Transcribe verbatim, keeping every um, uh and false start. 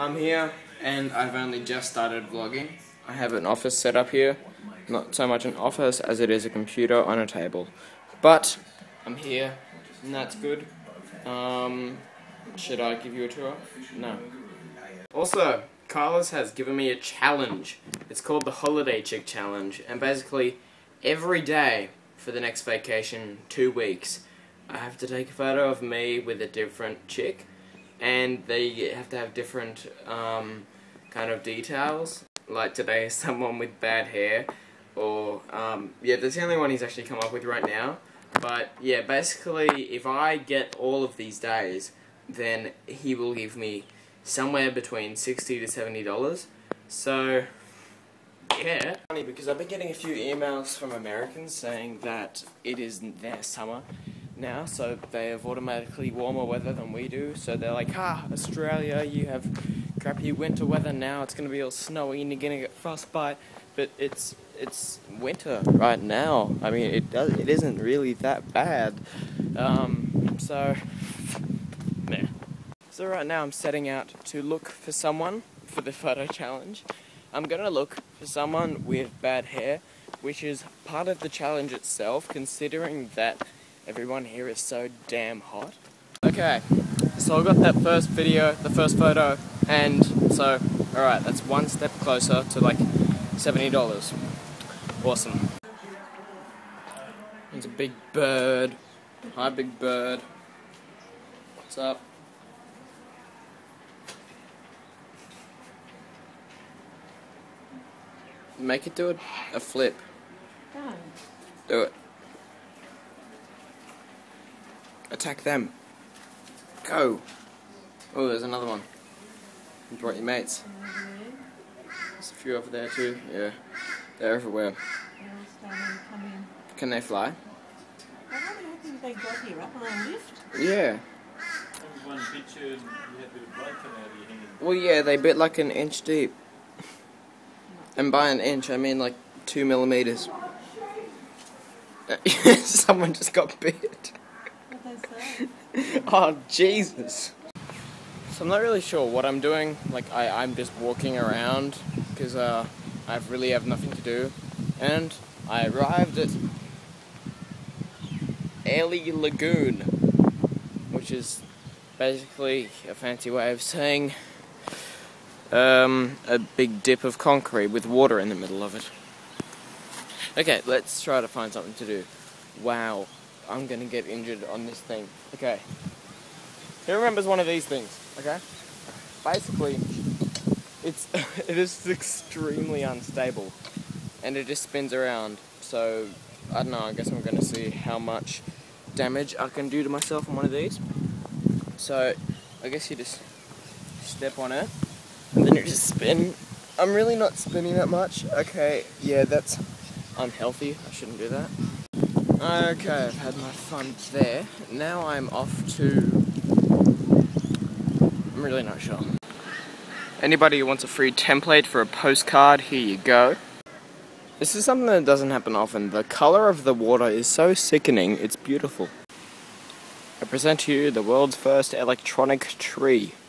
I'm here and I've only just started vlogging. I have an office set up here. Not so much an office as it is a computer on a table. But I'm here and that's good. Um, should I give you a tour? No. Also, Carlos has given me a challenge. It's called the Holiday Chick Challenge, and basically every day for the next vacation, two weeks, I have to take a photo of me with a different chick, and they have to have different um, kind of details. Like today, someone with bad hair, or um, yeah, that's the only one he's actually come up with right now. But yeah, basically, if I get all of these days, then he will give me somewhere between sixty to seventy dollars. So yeah, funny because I've been getting a few emails from Americans saying that it is their summer now, so they have automatically warmer weather than we do. So they're like, ah, Australia, you have crappy winter weather now. It's gonna be all snowy and you're gonna get frostbite. But it's it's winter right now. I mean, it does it isn't really that bad. Um, so yeah. So right now I'm setting out to look for someone for the photo challenge. I'm gonna look for someone with bad hair, which is part of the challenge itself, considering that everyone here is so damn hot. Okay, so I got that first video, the first photo, and so, alright, that's one step closer to like seventy dollars. Awesome. There's a big bird. Hi, big bird. What's up? Make it do a, a flip. Go. Do it. Attack them. Go. Oh, there's another one. You brought your mates. There's a few over there too. Yeah. They're everywhere. Can they fly? I don't think they got here up on a lift. Yeah. There was one picture and you had a bit of blood coming out of your hand. Well, yeah, they bit like an inch deep. And by an inch, I mean like two millimeters. Someone just got bit. What they say? Oh, Jesus. So I'm not really sure what I'm doing. Like, I, I'm just walking around because uh, I really have nothing to do. And I arrived at Airlie Lagoon, which is basically a fancy way of saying Um, a big dip of concrete with water in the middle of it. Okay, let's try to find something to do. Wow, I'm gonna get injured on this thing. Okay, who remembers one of these things? Okay, basically, it's it is extremely unstable, and it just spins around. So I don't know. I guess I'm gonna see how much damage I can do to myself on one of these. So I guess you just step on it. And then you just spin. I'm really not spinning that much. Okay, yeah, that's unhealthy. I shouldn't do that. Okay, I've had my fun there. Now I'm off to... I'm really not sure. Anybody who wants a free template for a postcard, here you go. This is something that doesn't happen often. The colour of the water is so sickening, it's beautiful. I present to you the world's first electronic tree.